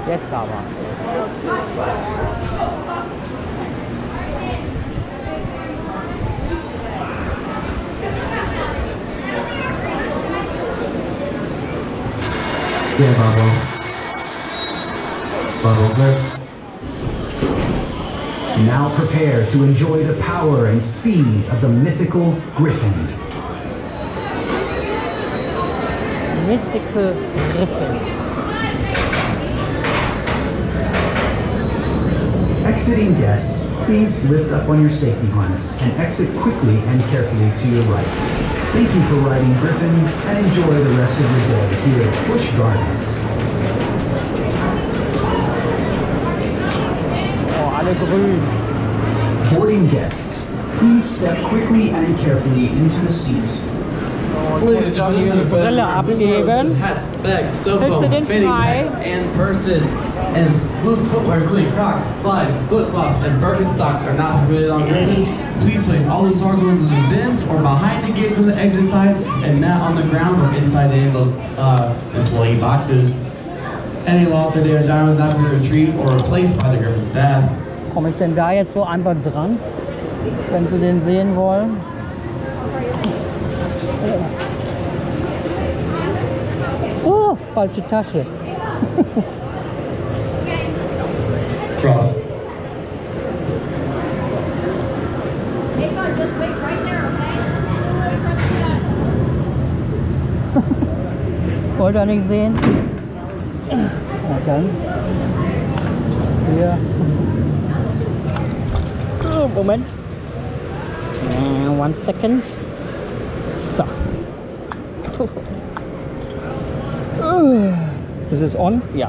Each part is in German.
Jetzt aber. Yeah, Babo. Babo. Now prepare to enjoy the power and speed of the mythical Griffin. Mythical Griffin. Exiting guests, please lift up on your safety harness and exit quickly and carefully to your right. Thank you for riding Griffin and enjoy the rest of your day here at Busch Gardens. Oh, alle grün. Boarding guests, please step quickly and carefully into the seats. Ladies and gentlemen, this is the Brille abgeben. hats, bags, cell Willst du phones, den fanny frei? packs, and purses. And loose footwear, including Crocs, slides, flip-flops, and Birkenstocks are not permitted on Griffin. Please place all these articles in the bins or behind the gates on the exit side and not on the ground or inside any of those employee boxes. Any lost or damaged items not be retrieved or replaced by the Griffin staff. Komme ich denn da jetzt so einfach dran, wenn Sie den sehen wollen? Oh, falsche Tasche. Cross. Hey, bud, just wait right there, okay? Wait for us. Wollt ihr nicht sehen? Na dann. Hier. Oh, Moment. 1 second. So. Ist es on? Ja.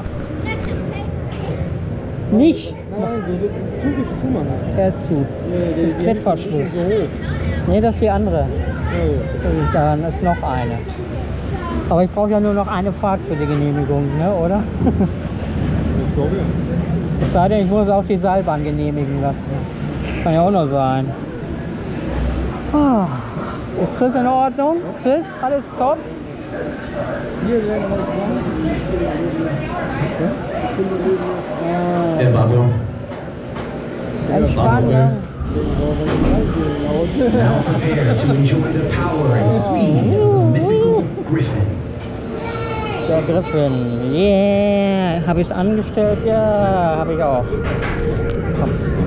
Nicht? Nein, du zügig zumachen. Er ist zu. Das ist Klettverschluss. Nee, das ist die andere. Und dann ist noch eine. Aber ich brauche ja nur noch eine Fahrt für die Genehmigung, ne, oder? Ich glaube ja. Es sei denn, ich muss auch die Seilbahn genehmigen lassen. Kann ja auch noch sein. Ah. Ist Chris in Ordnung? Chris, alles top? Hier werden wir dran. Yeah, Babo. Entspannt, ne? Now prepare to enjoy the power and speed of the mythical Griffin. Der Griffin. Yeah. Habe ich es angestellt? Ja, habe ich auch. Komm.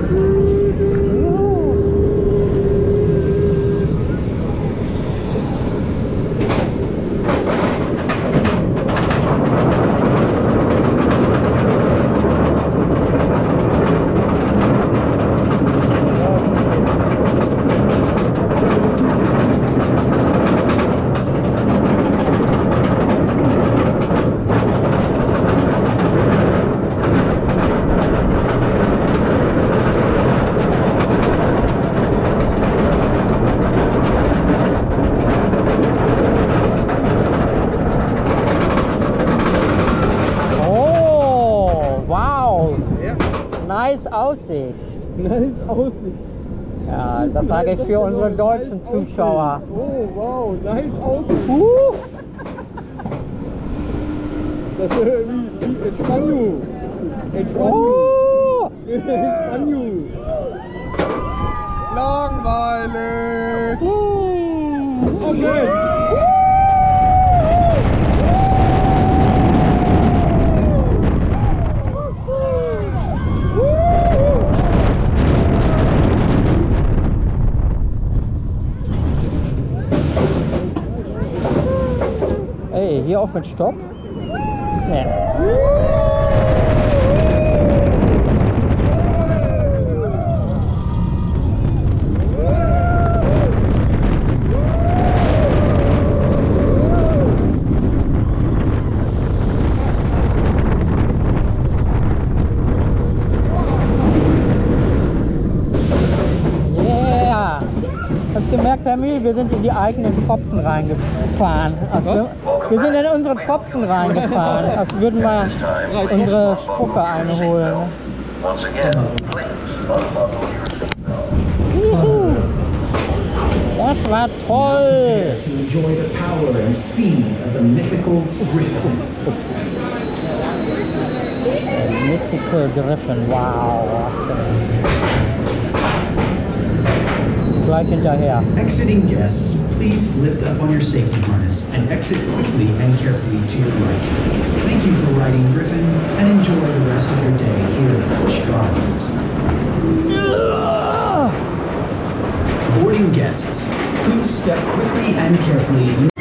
Nice Aussicht. Nice Aussicht. Ja, das sage ich für unsere deutschen Zuschauer. Oh, wow, nice Aussicht. Das ist wie Espanol. Oh. Espanol. Langweilig. Okay. Ey, hier auch mit Stopp? Nee. Yeah! Hast du gemerkt, Tammy? Wir sind in die eigenen Tropfen reingefahren. Also wir sind in unsere Tropfen reingefahren, als würden wir unsere Spucke einholen. Juhu. Das war toll! To enjoy the power and speed of the mythical Griffin. Mythical Griffin. Wow, was für ein... Gleich hinterher. Exiting guests, please lift up on your safety harness and exit quickly and carefully to your right. Thank you for riding Griffin and enjoy the rest of your day here at Busch Gardens. Boarding guests, please step quickly and carefully